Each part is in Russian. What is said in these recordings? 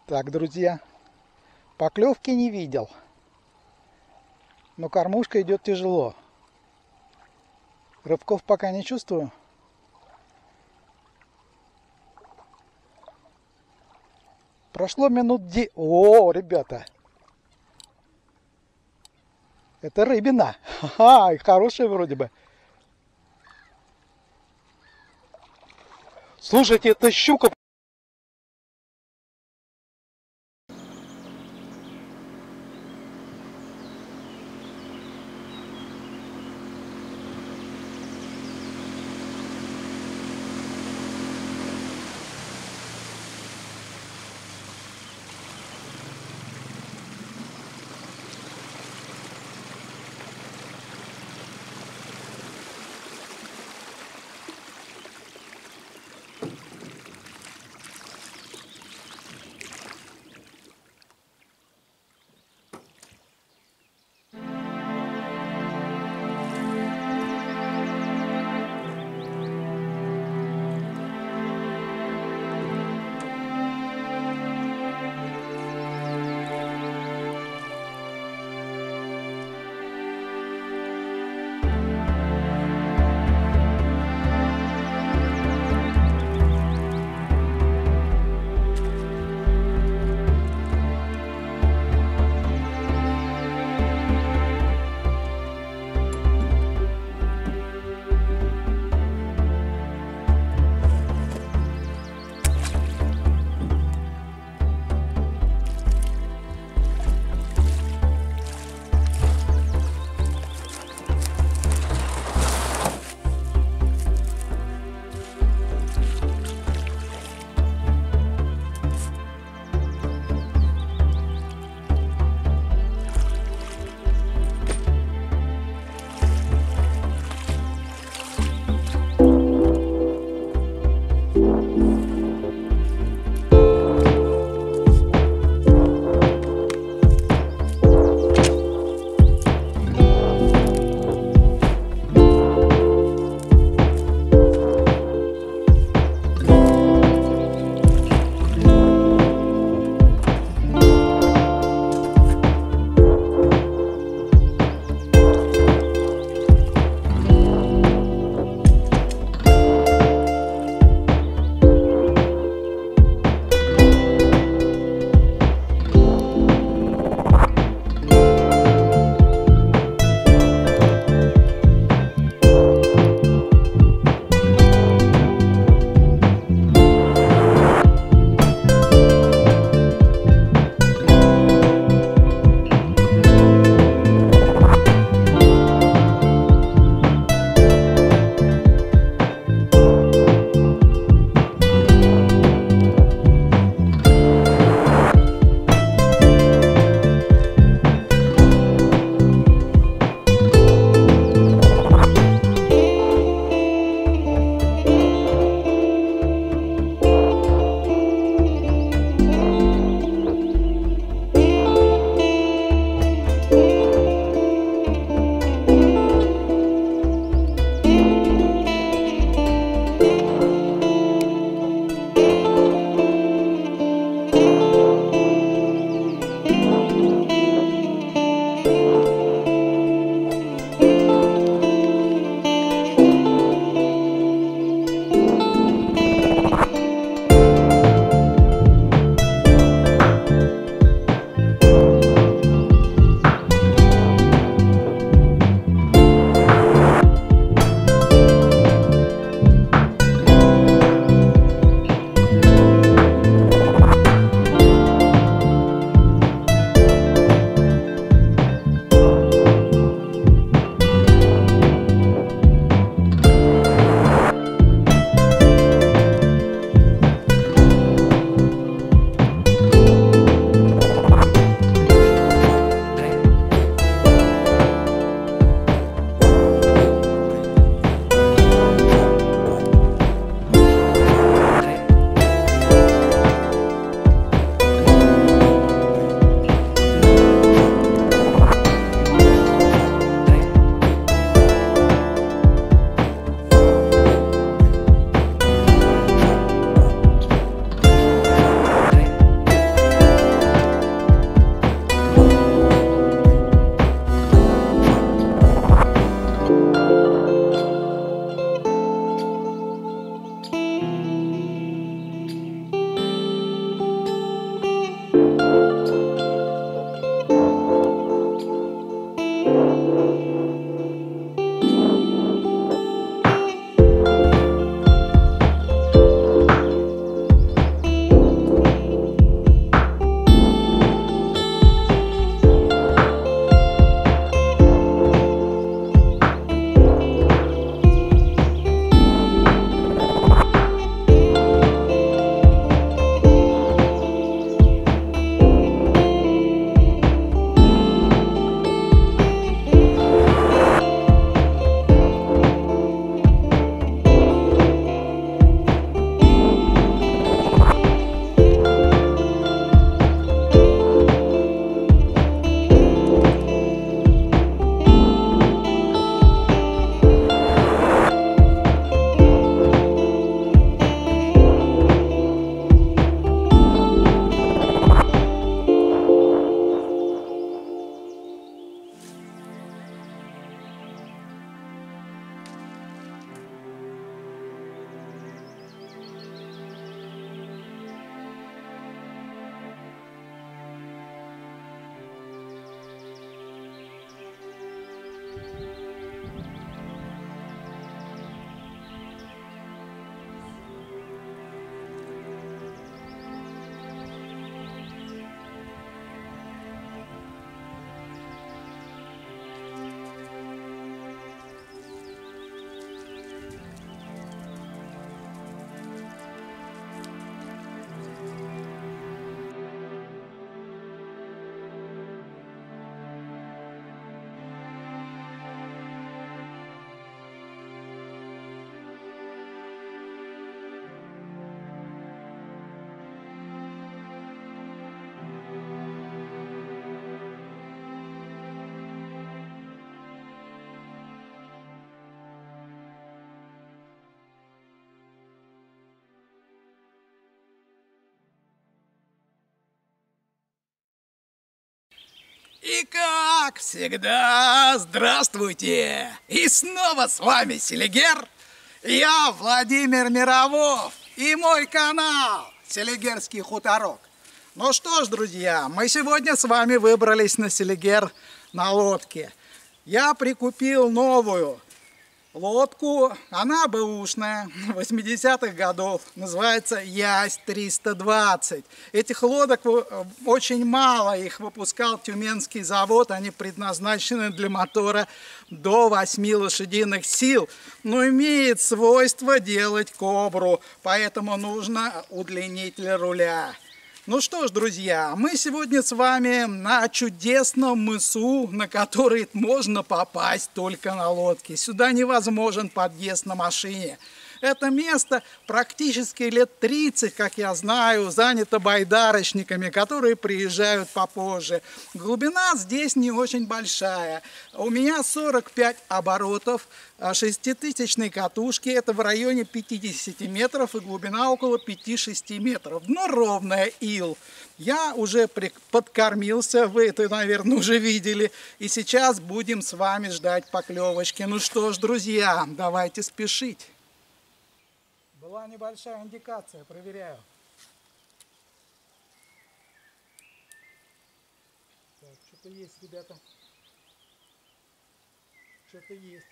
Так, друзья, поклевки не видел, но кормушка идет тяжело. Рыбков пока не чувствую. Прошло минут 10. О, ребята, это рыбина. Ха-ха, хорошая вроде бы. Слушайте, это щука. И как всегда, здравствуйте! И снова с вами Селигер, я Владимир Мировов и мой канал Селигерский хуторок. Ну что ж, друзья, мы сегодня с вами выбрались на Селигер на лодке. Я прикупил новую лодку, она бэушная, 80-х годов, называется Ясь-320. Этих лодок очень мало, их выпускал Тюменский завод, они предназначены для мотора до 8 лошадиных сил, но имеет свойство делать кобру, поэтому нужно удлинитель руля. Ну что ж, друзья, мы сегодня с вами на чудесном мысу, на который можно попасть только на лодке. Сюда невозможен подъезд на машине. Это место практически лет 30, как я знаю, занято байдарочниками, которые приезжают попозже. Глубина здесь не очень большая. У меня 45 оборотов 6-тысячной катушки. Это в районе 50 метров и глубина около 5-6 метров. Дно ровное, ил. Я уже подкормился, вы это, наверное, уже видели. И сейчас будем с вами ждать поклевочки. Ну что ж, друзья, давайте спешить. Была небольшая индикация, проверяю. Так, что-то есть, ребята. Что-то есть.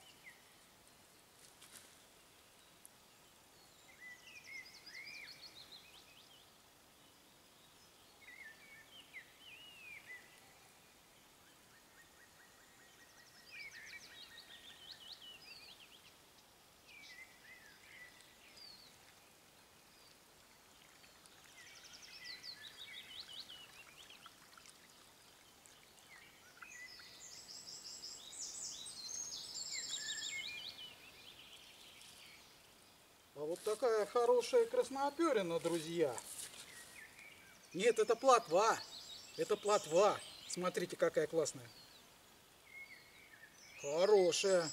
А вот такая хорошая красноперина, друзья. Нет, это плотва. Это плотва. Смотрите, какая классная. Хорошая.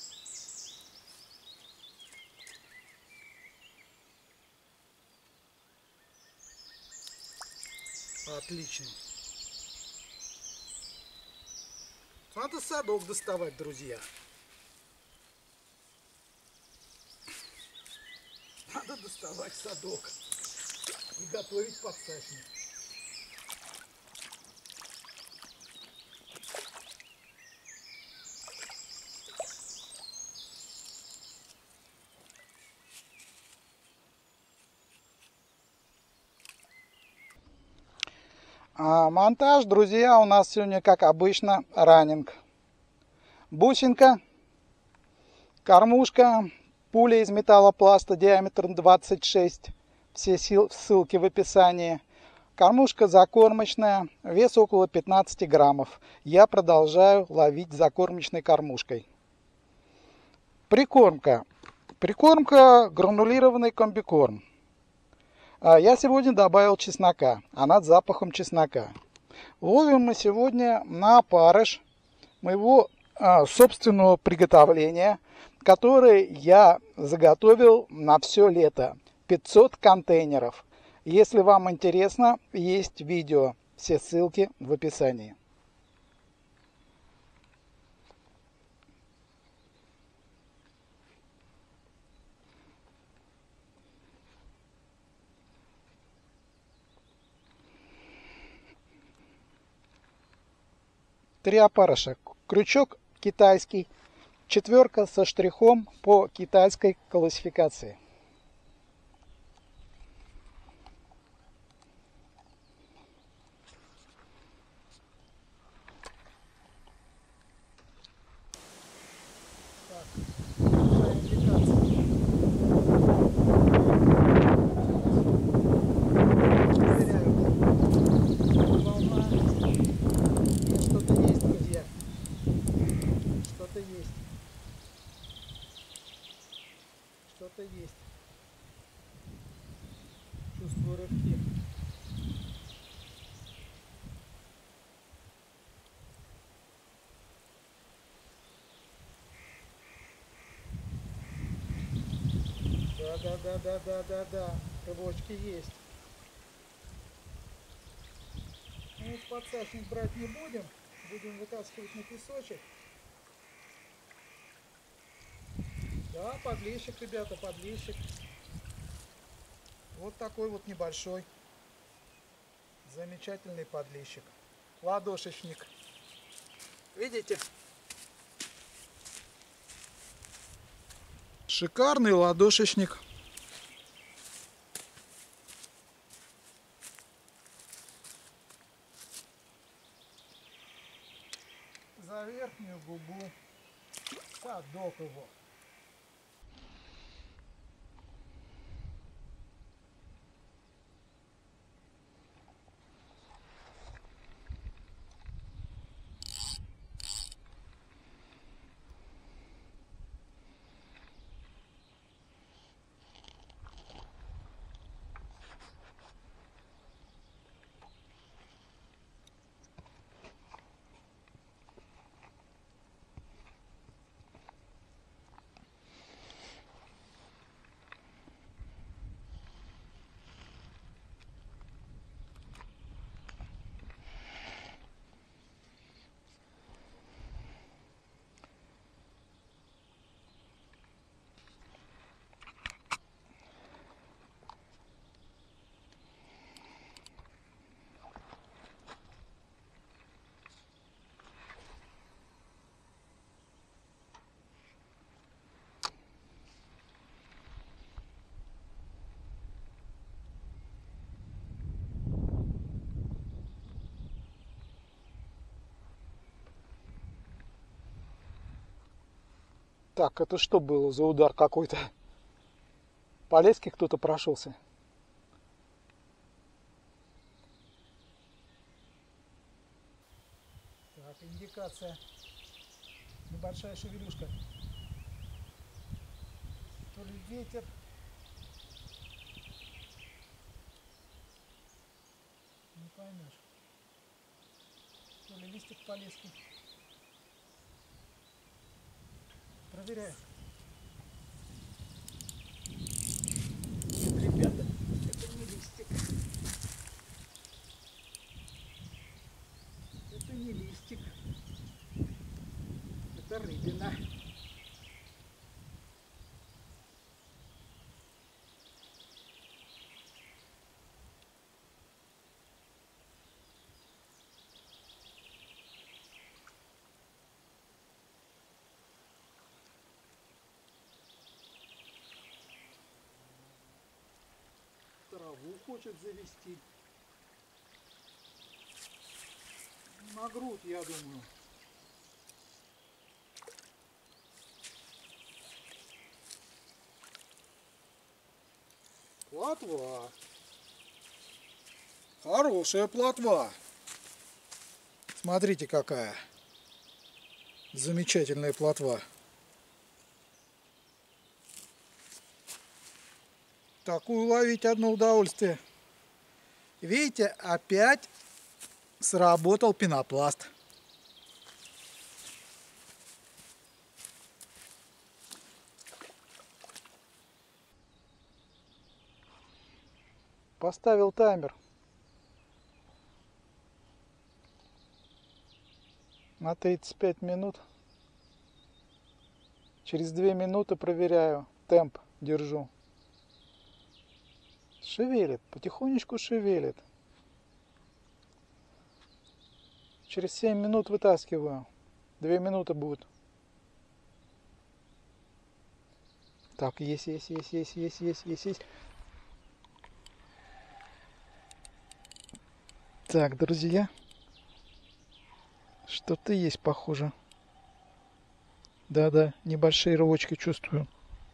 Отлично. Надо садок доставать, друзья. Надо доставать садок и готовить подсачник. Монтаж, друзья, у нас сегодня, как обычно, раннинг. Бусинка, кормушка, пуля из металлопласта диаметром 26. Все ссылки в описании. Кормушка закормочная, вес около 15 граммов. Я продолжаю ловить закормочной кормушкой. Прикормка. Прикормка гранулированный комбикорм. Я сегодня добавил чеснока, она с запахом чеснока. Ловим мы сегодня на опарыш моего собственного приготовления, который я заготовил на все лето. 500 контейнеров. Если вам интересно, есть видео. Все ссылки в описании. Три опарыша. Крючок китайский. Четверка со штрихом по китайской классификации. Что-то есть. Чувствую рыбки. Да. Рыбочки есть. Ух подсачник брать не будем. Будем вытаскивать на песочек. Да, подлещик, ребята, подлещик. Вот такой вот небольшой. Замечательный подлещик. Ладошечник. Видите? Шикарный ладошечник. За верхнюю губу. Садок его. Так, это что было за удар какой-то? По леске кто-то прошелся? Так, индикация. Небольшая шевелюшка. То ли ветер. Не поймешь. То ли листик по леске. Проверяю. Нет, ребята, это не листик. Это не листик. Это рыбина. Траву хочет завести. На грудь, я думаю. Плотва. Хорошая плотва. Смотрите, какая замечательная плотва. Такую ловить одно удовольствие. Видите, опять сработал пенопласт. Поставил таймер на 35 минут. Через 2 минуты проверяю, темп держу. Шевелит, потихонечку шевелит. Через 7 минут вытаскиваю. 2 минуты будет. Так, есть. Так, друзья. Что-то есть, похоже. Да, небольшие рывочки чувствую.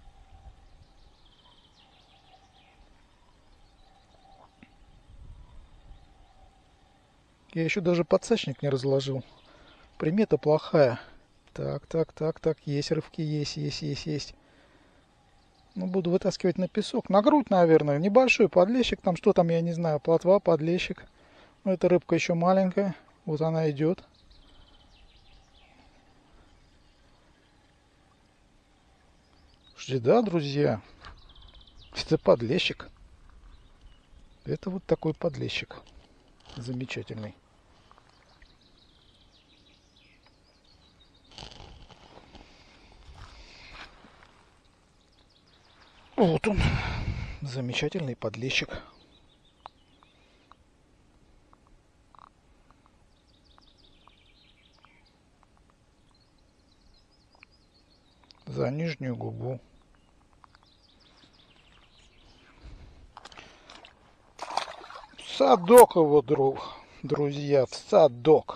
Я еще даже подсачник не разложил. Примета плохая. Так. Есть рывки, есть. Ну, буду вытаскивать на песок. На грудь, наверное. Небольшой подлещик. Там что там, я не знаю. Плотва, подлещик. Но эта рыбка еще маленькая. Вот она идет. Да, друзья. Это подлещик. Это вот такой подлещик. Замечательный. Вот он, замечательный подлещик. За нижнюю губу. В садок его, друзья, в садок.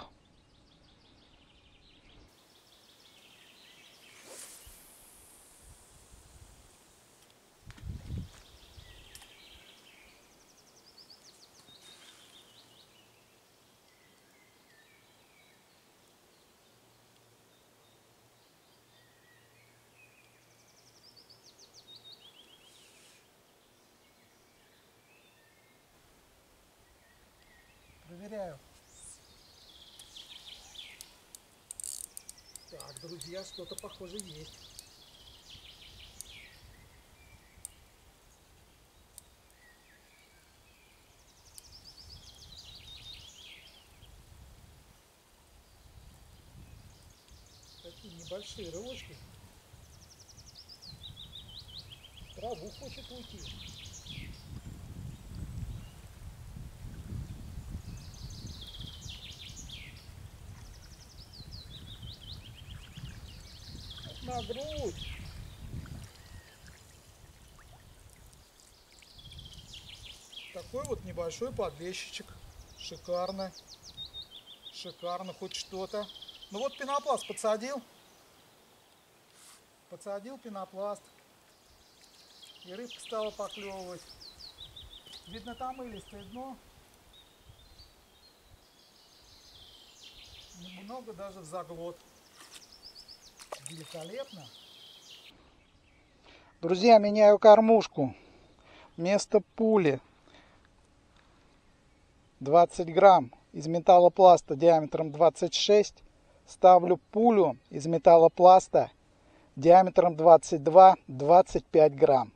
Проверяю. Так, друзья, что-то похоже есть. Такие небольшие рывочки. В траву хочет уйти. На грудь. Такой вот небольшой подлещичек. Шикарно. Шикарно, хоть что-то. Ну вот пенопласт подсадил. Подсадил пенопласт. И рыбка стала поклевывать. Видно, там илистое дно. Немного даже в заглот. Великолепно. Друзья, меняю кормушку. Вместо пули 20 грамм из металлопласта диаметром 26 ставлю пулю из металлопласта диаметром 22-25 грамм.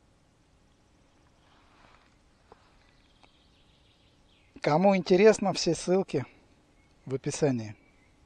Кому интересно, все ссылки в описании.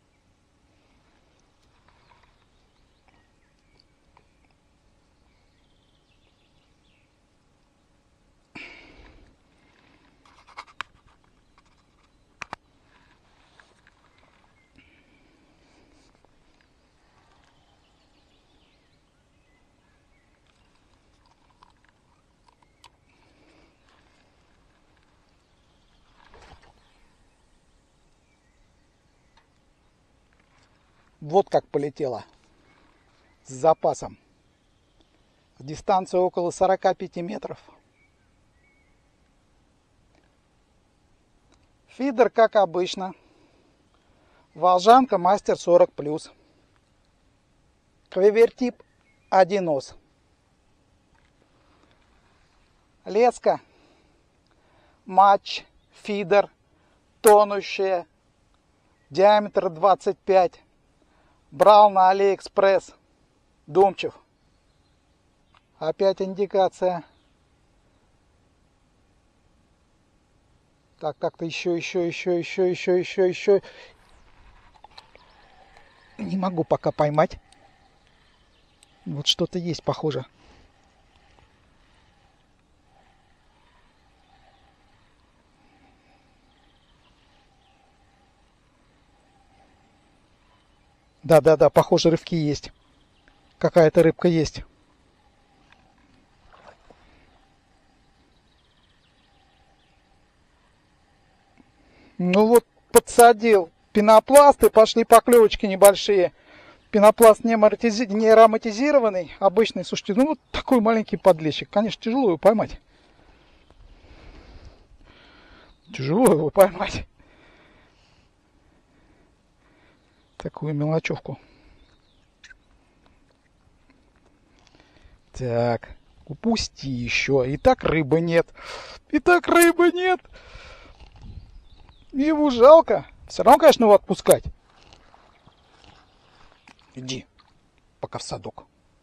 Вот как полетела. С запасом. Дистанция около 45 метров. Фидер, как обычно. Волжанка Мастер 40+. Квивертип 1 ос. Леска. Матч. Фидер. Тонущая. Диаметр 25. Брал на Алиэкспресс. Думчев. Опять индикация. Так, как-то еще. Не могу пока поймать. Вот что-то есть похоже. Да, похоже, рыбки есть. Какая-то рыбка есть. Ну вот, подсадил пенопласт, и пошли поклевочки небольшие. Пенопласт не ароматизированный, обычный. Слушайте, ну вот такой маленький подлещик. Конечно, тяжело его поймать. Тяжело его поймать. Такую мелочевку. Так, упусти еще. И так рыбы нет. Его жалко. Все равно, конечно, его отпускать. Иди, пока в садок.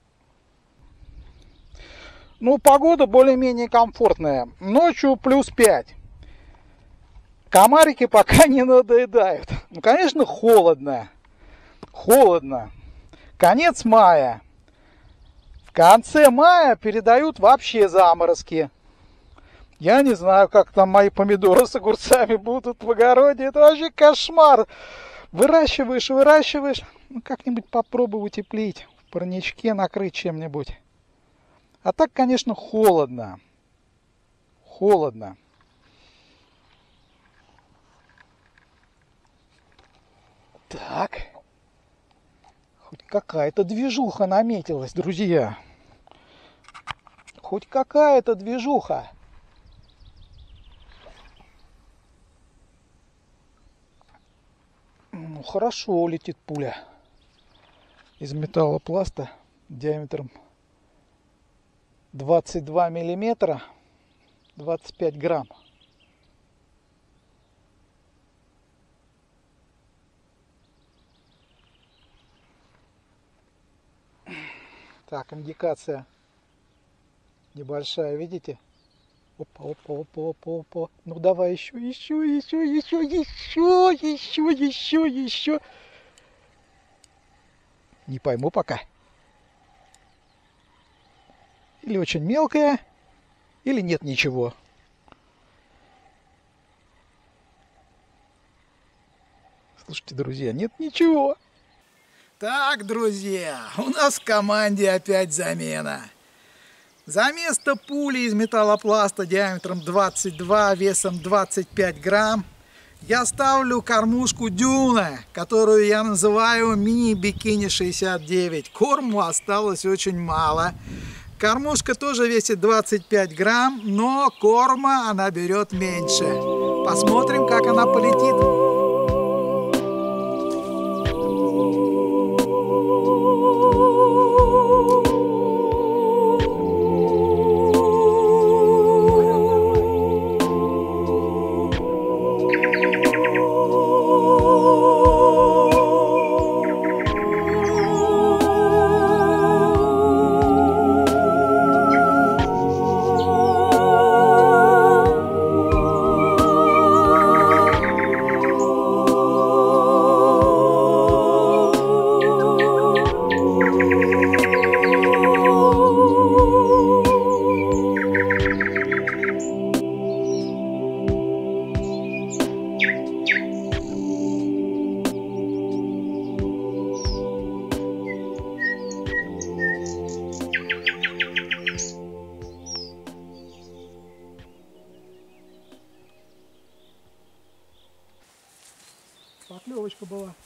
Ну, погода более-менее комфортная. Ночью +5. Комарики пока не надоедают. Ну, конечно, холодно. Конец мая. конце мая передают вообще заморозки. Я не знаю, как там мои помидоры с огурцами будут в огороде. Это вообще кошмар. Выращиваешь. Ну, как-нибудь попробуй утеплить. В парничке накрыть чем-нибудь. А так, конечно, холодно. Холодно. Так. Хоть какая-то движуха наметилась, друзья. Хоть какая-то движуха. Ну, хорошо летит пуля. Из металлопласта диаметром 22 миллиметра, 25 грамм. Так, индикация небольшая, видите? Опа. Ну давай еще. Не пойму пока. Или очень мелкая, или нет ничего. Слушайте, друзья, нет ничего. Так, друзья, у нас в команде опять замена. За место пули из металлопласта диаметром 22, весом 25 грамм я ставлю кормушку Дюна, которую я называю мини-бикини 69. Корму осталось очень мало. Кормушка тоже весит 25 грамм, но корма она берет меньше. Посмотрим, как она полетит. Поклевочка была.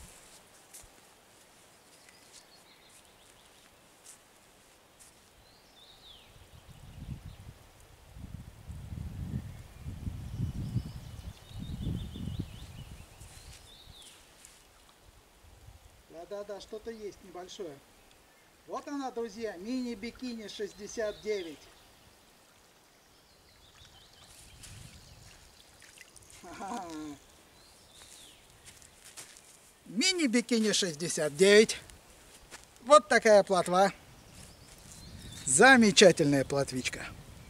Да, что-то есть небольшое. Вот она, друзья, мини-бикини 69. Мини-бикини 69. Вот такая плотва. Замечательная плотвичка.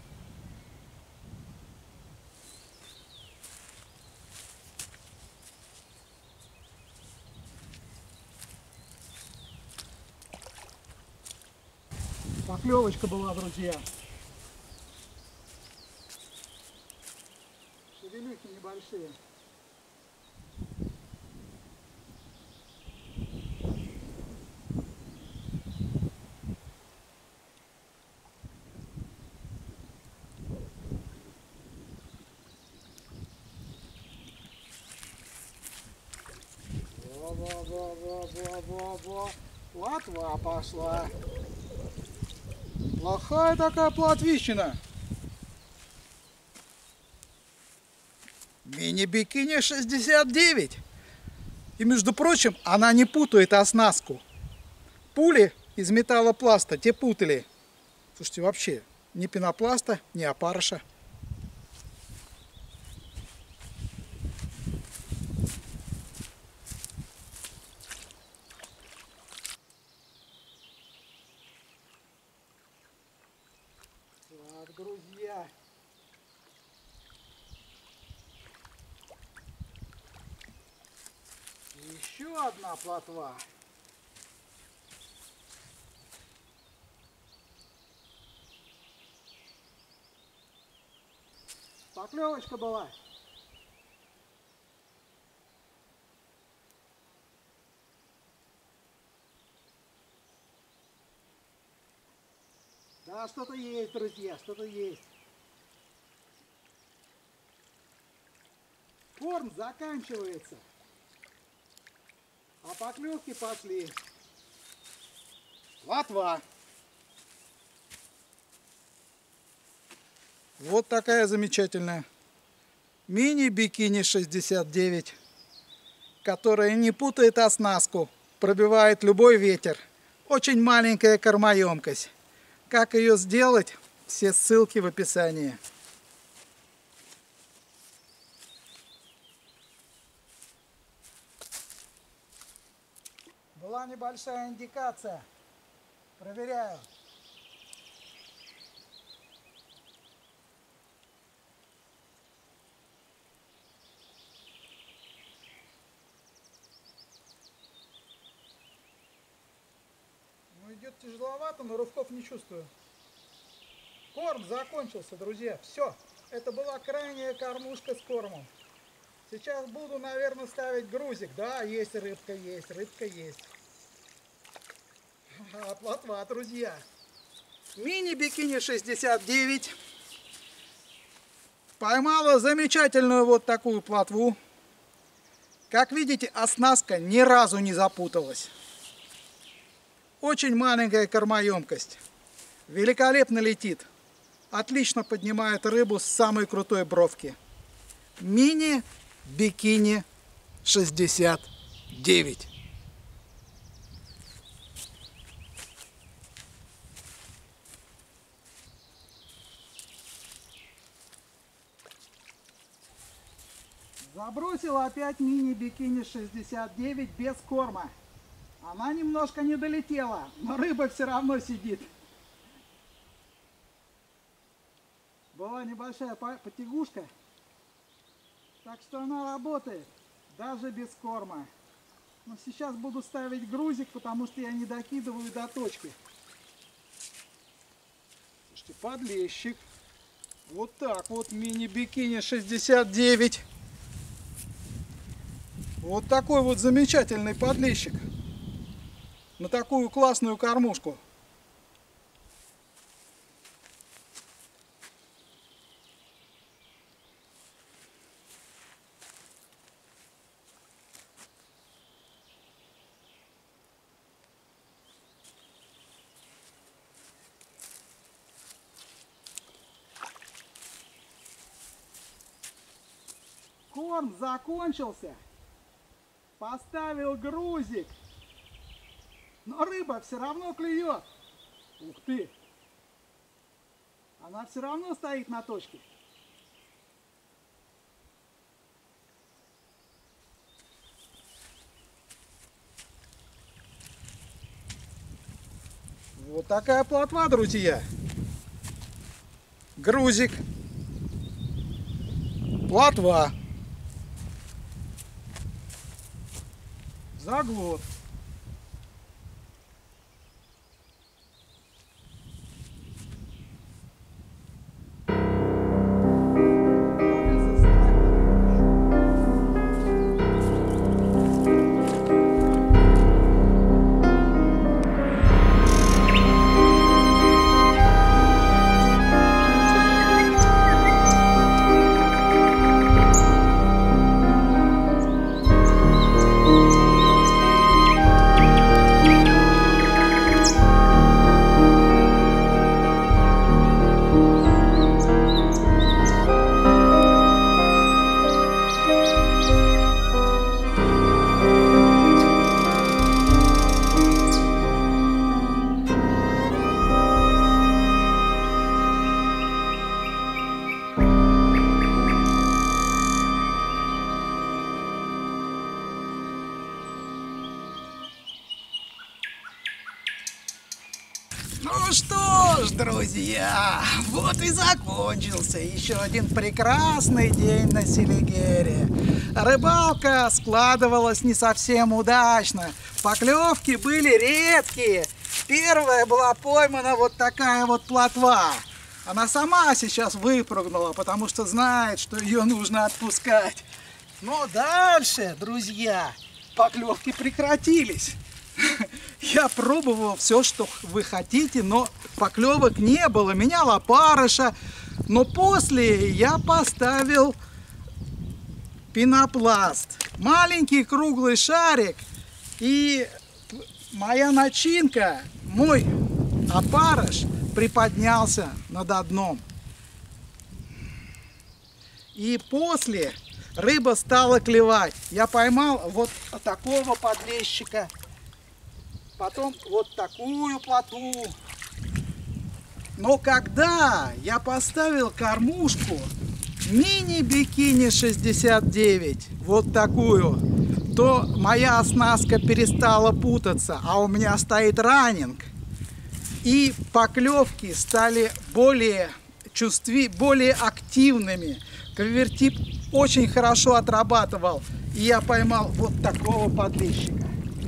Поклевочка была, друзья. Шевелюхи небольшие. Во. Плотва пошла. Плохая такая плотвищина. Мини-бикини 69. И, между прочим, она не путает оснастку. Пули из металлопласта те путали. Слушайте, вообще, ни пенопласта, ни опарыша. Так, друзья. Еще одна плотва. Поклевочка была. Да, что-то есть, друзья, что-то есть. Корм заканчивается. А поклевки пошли. Плотва. Вот такая замечательная мини-бикини 69, которая не путает оснастку, пробивает любой ветер. Очень маленькая кормоемкость. Как ее сделать? Все ссылки в описании. Была небольшая индикация. Проверяю. Ну, идет тяжеловато, но рывков не чувствую. Корм закончился, друзья. Все. Это была крайняя кормушка с кормом. Сейчас буду, наверное, ставить грузик. Да, есть рыбка, есть, рыбка есть. Плотва, друзья. Мини-бикини 69. Поймала замечательную вот такую плотву. Как видите, оснастка ни разу не запуталась. Очень маленькая кормоемкость. Великолепно летит. Отлично поднимает рыбу с самой крутой бровки. Мини-бикини 69. Забросила опять мини-бикини 69 без корма. Она немножко не долетела, но рыба все равно сидит. Была небольшая потягушка, так что она работает, даже без корма. Но сейчас буду ставить грузик, потому что я не докидываю до точки. Слушайте, подлещик. Вот так вот мини-бикини 69. Вот такой вот замечательный подлещик. На такую классную кормушку. Корм закончился. Поставил грузик. Но рыба все равно клюет. Ух ты! Она все равно стоит на точке. Вот такая плотва, друзья. Грузик. Плотва. Заглот. Ну что ж, друзья, вот и закончился еще один прекрасный день на Селигере. Рыбалка складывалась не совсем удачно, поклевки были редкие. Первая была поймана вот такая вот плотва. Она сама сейчас выпрыгнула, потому что знает, что ее нужно отпускать. Но дальше, друзья, поклевки прекратились. Я пробовал все, что вы хотите, но поклевок не было. Менял опарыша. Но после я поставил пенопласт. Маленький круглый шарик. И моя начинка, мой опарыш приподнялся над дном. И после рыба стала клевать. Я поймал вот такого подлещика. Потом вот такую плотву. Но когда я поставил кормушку мини-бикини 69, вот такую, то моя оснастка перестала путаться, а у меня стоит раннинг. И поклевки стали более более активными. Кавертип очень хорошо отрабатывал. И я поймал вот такого подлещика.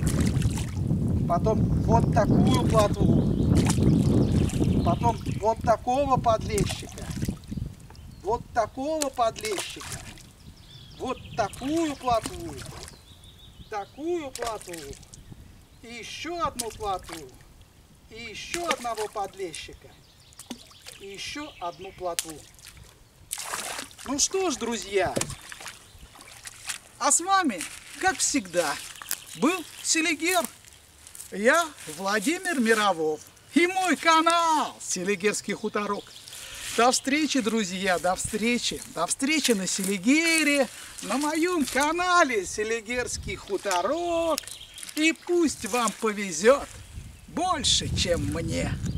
Потом вот такую плотву. Потом вот такого подлещика. Вот такого подлещика. Вот такую плотву. Такую плотву. И еще одну плотву. И еще одного подлещика. И еще одну плотву. Ну что ж, друзья. А с вами, как всегда, был Селигер. Я Владимир Мировов. И мой канал Селигерский хуторок. До встречи, друзья, до встречи. До встречи на Селигере, на моем канале Селигерский хуторок. И пусть вам повезет больше, чем мне.